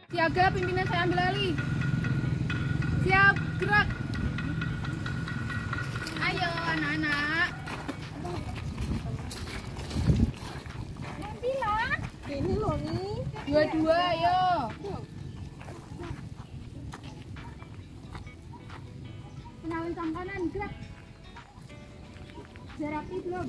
Siaga, pimpinan saya ambil alih. Siap, gerak. Ayo anak-anak. Bilang. Ini loh nih. Dua-dua, ayo. Kenalin sang kanan, gerak. Jarapi belum?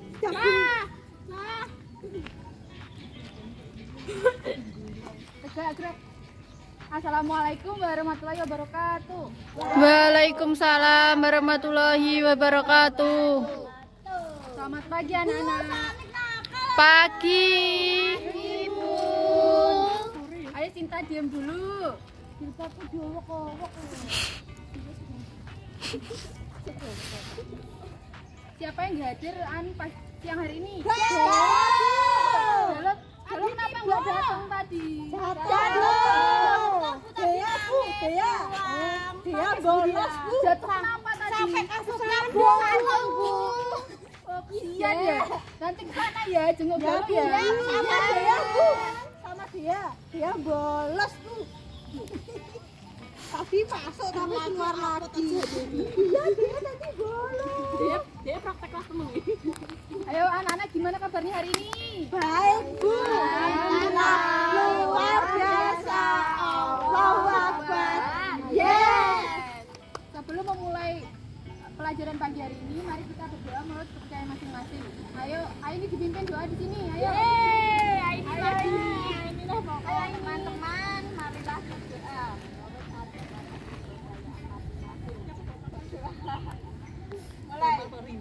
Tegak, gerak. Assalamualaikum warahmatullahi wabarakatuh. Waalaikumsalam warahmatullahi wabarakatuh. Selamat pagi anak-anak. Pagi. Ibu. Ayo Cinta diam dulu. Jilbabku diowok-owok. Siapa yang hadir pas siang hari ini? Jatuh. Halo, kenapa nggak datang tadi? Jatuh. Dia bolos, Bu. Jatuh kenapa tadi? Sampai kasusnya bolong, Bu. Oh, kesian ya. Nanti ke sana ya, jenguk Ya, dulu ya. sama dia, Bu. Sama dia. Dia bolos, Bu. Tadi masuk tapi keluar lagi. Iya, dia tadi bolos. Dia praktek kelas penuh. Ayo anak-anak, gimana kabarnya hari ini? Baik, Bu. Alhamdulillah. Luar biasa. Allahu Akbar. Yes. Sebelum memulai pelajaran pagi hari ini, mari kita berdoa menurut kepercayaan masing-masing. Ayo ini dipimpin doa di sini. Ayo. Inilah pokoknya teman-teman, marilah berdoa. Mulai.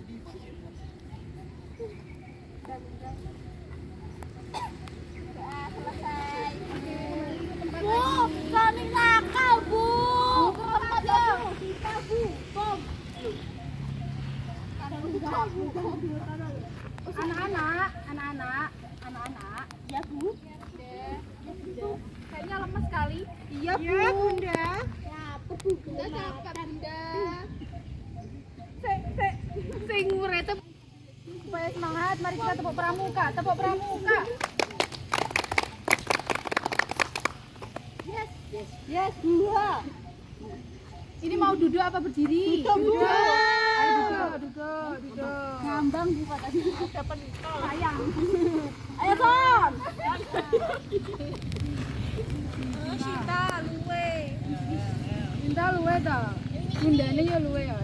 Doa selesai. Bu, kami nakal, Bu. Tempat Bu. Kita, Bu. Bom. Anak-anak. Ya Bu. Kayaknya lemes sekali. Iya, Bunda. Bunda capek Bunda. Sing ngurete supaya semangat. Mari kita tepuk pramuka. Yes, dua. Ini mau duduk apa berdiri? Duduk. Ayo duduk. Ngambang Bu tadi. Ada pentol. Sayang. Ayo, Son. Cinta luwe ta. Bundane ya luwe ya.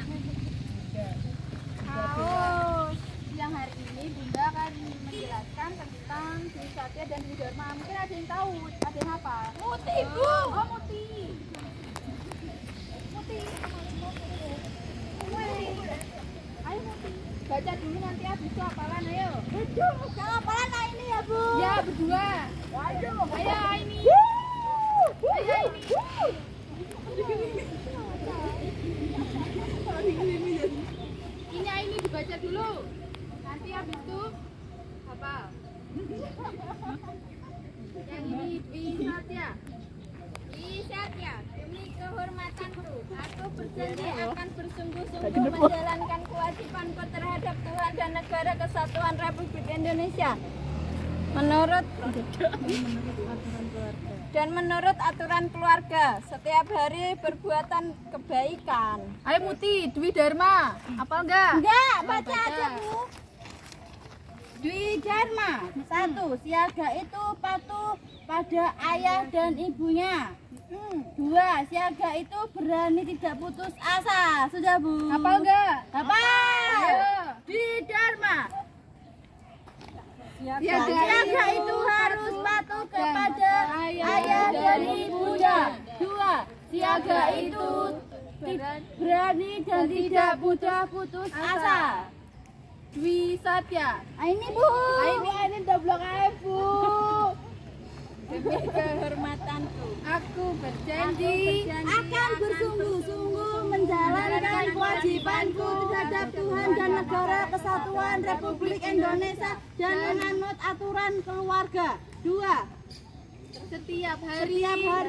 Siang hari ini Bunda akan menjelaskan tentang Dwi Satya dan Dwi Dharma. Mungkin ada yang tahu, ada yang hafal. Muti, Bu. Oh, Muti. Ayo Muti. Baca dulu nanti habis itu hafalan, ayo. Aduh, jangan hafalan lah ini ya, Bu. Ya, berdua. Aduh. Ayo ini. Ini dibaca dulu. Nanti habis itu hafal. Yang ini Dwi Satya. Dwi Satya, demi kehormatanku, aku berjanji akan bersungguh-sungguh menjalankan kewajibanku terhadap Tuhan dan Negara Kesatuan Republik Indonesia. Menurut aturan keluarga, setiap hari perbuatan kebaikan. Ayo Muti, Dwi Dharma. Hafal enggak? Enggak, baca aja, Bu. Dwi Dharma. 1. Siaga itu patuh pada ayah dan ibunya. 2. Siaga itu berani tidak putus asa. Sudah, Bu. Hafal enggak? Hafal. Ayo. Dwi Dharma. Siaga itu harus patuh kepada ayah dan ibunya. 2. Siaga itu berani dan tidak mudah putus asa. Dwi Satya. Ini, Bu. Ini double Bu. Demi kehormatanku, Aku berjanji akan bersungguh-sungguh menjalankan kewajibanku terhadap Tuhan dan Negara Kesatuan Republik Indonesia dan menganut aturan keluarga. 2. setiap hari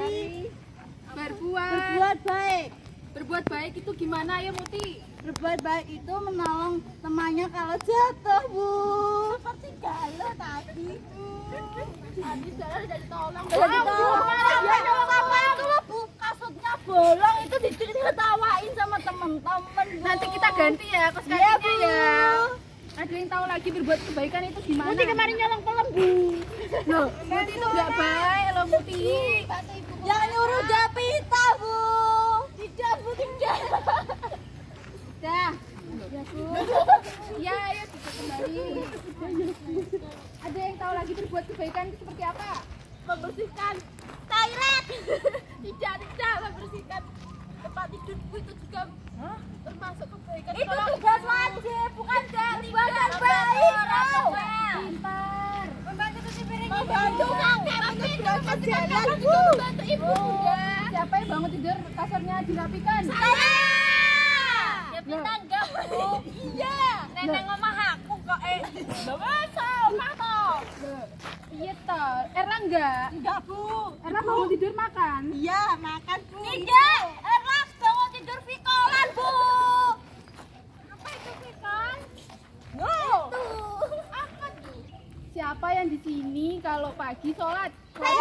Berbuat baik. Berbuat baik itu gimana ya Muti? Berbuat baik itu menolong temannya kalau jatuh, Bu. Seperti galau tadi. Habis jalan udah ditolong. Apa itu loh Bu? Kasutnya bolong itu ditawain sama temen-temen. Nanti kita ganti ya kos kakinya ya. Ada yang tahu lagi berbuat kebaikan itu gimana? Muti kemarin nyolong pelem Bu. Loh, Muti itu nggak baik loh Muti. Yang nyuruh Japita Bu. Tidak Bu, tidak. Dah. Ya Bu. Ya, ayo kita kembali. Ada yang tahu lagi berbuat kebaikan itu seperti apa? Membersihkan toilet. Tidak membersihkan tempat tidurku itu juga termasuk kebaikan. Itu tugas wajib, bukan dari badan baik. Pintar. Membantu cuci piring. Membantu kakek meninggalkan jalan Bu. Membantu ibu. Siapa yang bangun tidur kasurnya dirapikan? Saya. Ya Pita enggak Bu. Iya. Nenek ngomah aku kok Bawa omah toh. Iya toh. Erla enggak? Enggak Bu. Erla bangun tidur makan? Iya, makan Bu. Tidak, Erlas bangun tidur vikolan Bu. Apa itu vikol? No. Itu. Apa tuh? Siapa yang di sini kalau pagi sholat?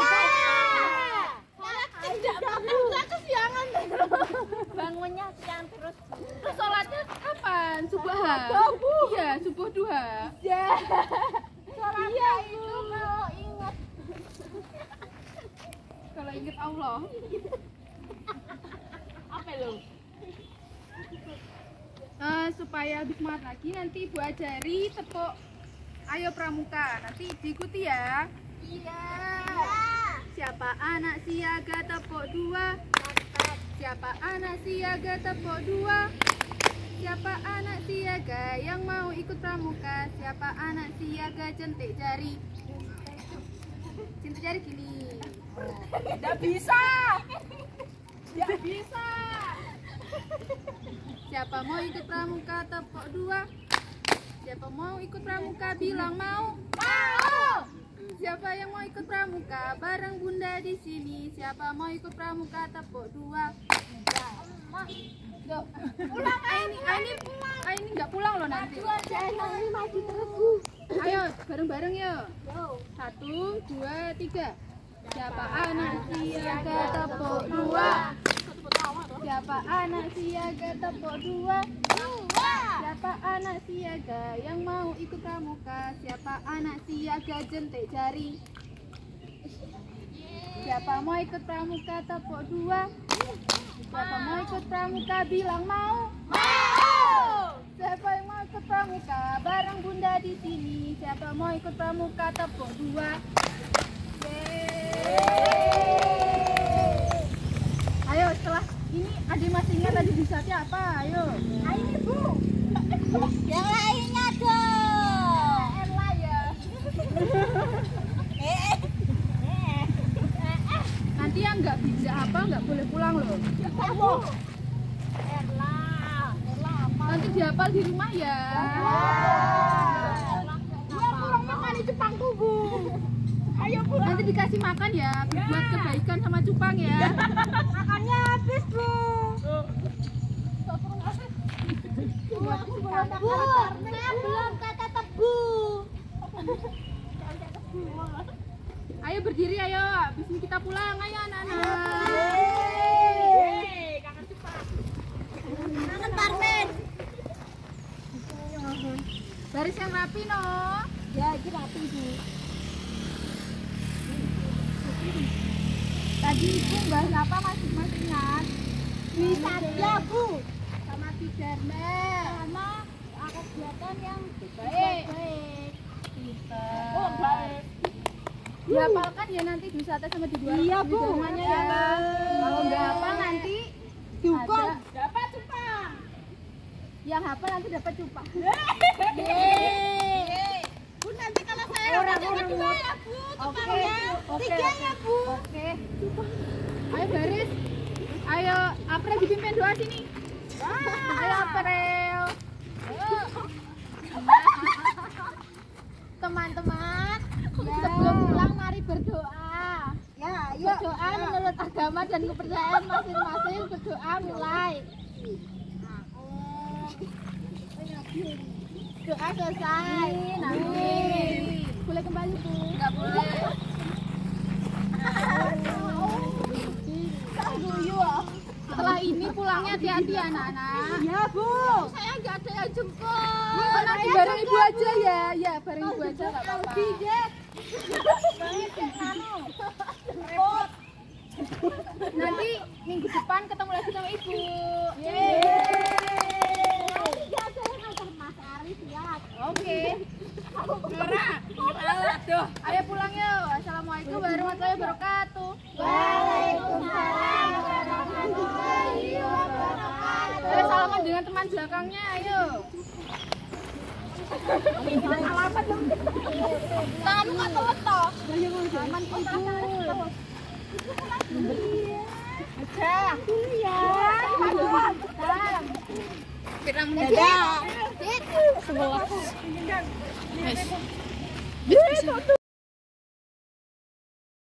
Sholat tidak Bu. Saya kesiangan. Bangunnya siang terus. Terus sholatnya kapan? Subuh? Bu. Iya, subuh duha. Ya. Sholatnya itu kalau ingat. Kalau ingat Allah. Apa lo? Supaya lebih semangat lagi nanti Ibu ajari tepuk Ayo Pramuka. Nanti diikuti ya. Iya. Siapa anak siaga tepuk dua? Siapa anak siaga tepuk dua? Siapa anak siaga yang mau ikut pramuka? Siapa anak siaga jentik jari? Jentik jari gini. Tidak bisa. Tidak bisa. Siapa mau ikut pramuka tepuk dua? Siapa mau ikut pramuka bilang mau? Mau. Siapa yang mau ikut pramuka bareng Bunda di sini? Siapa mau ikut pramuka tepuk dua? Loh, pulang ini nggak pulang loh nanti. Maju terus Bu. Ayo bareng-bareng yuk. 1, 2, 3. Siapa anak siaga tepuk dua? Siapa anak siaga tepuk dua? Siapa anak siaga yang mau ikut pramuka? Siapa anak siaga jentik jari? Siapa mau ikut pramuka tepuk dua? Siapa mau ikut pramuka bilang mau? Mau. Siapa yang mau ikut pramuka bareng Bunda di sini? Siapa mau ikut pramuka tepuk dua? Ayo setelah ini adik masih ingat tadi di saatnya apa? Ayo. Ini Bu. Yang lainnya dong. Erla ya. Nanti yang nggak bisa apa nggak boleh pulang loh. Erla apa? Nanti dihafal di rumah ya. Dia pulang makan di Jepang tuh Bu. Ayo pulang. Nanti dikasih makan ya, buat kebaikan sama cupang ya. Makannya habis Bu. Bu, saya belum kata tebu. Ayo berdiri ayo, habis ini kita pulang ayo anak-anak. Kangen Jepang. Kangen Parmen. Baris yang rapi no. Ya, ini rapi Bu. Tadi ibu bahas apa masih ingat? Bisa ya Bu. Sama Tijarma. Sama kegiatan yang Baik. Oh, baik. Dihafalkan ya nanti di wisata sama di luar. Iya, di Bu. rumahnya ya. Kalau nggak hafal nanti Dukung. ada. Dapat Jepang. Yang hafal nanti dapat cupang. Yeay. Bu, nanti kalau saya Orang dapat urut. dua ya Bu, Oke. Jepangnya. Oke. 3 ya Bu. Oke. Ayo baris. Ayo April dipimpin doa sini. Ayo April. Teman-teman, sebelum pulang mari berdoa. Ya, Berdoa menurut agama dan kepercayaan masing-masing. Berdoa mulai. Doa selesai. Amin. Boleh kembali Bu? Nggak boleh. Pulangnya hati-hati anak-anak. Ya, Bu. Saya nggak ada yang jemput. Oh, nanti bareng ibu aja ya. Ya, bareng ibu aja nggak apa-apa. Nanti minggu depan ketemu lagi sama ibu. Oke. Ayo pulang yuk. Assalamualaikum warahmatullahi wabarakatuh. Waalaikumsalam warahmatullahi wabarakatuh. Ayo salaman dengan teman belakangnya, ayo. Tanganmu kok telet toh? Salaman ibu. Aja. Ya. Salam. Pirang dadah. Sebelah.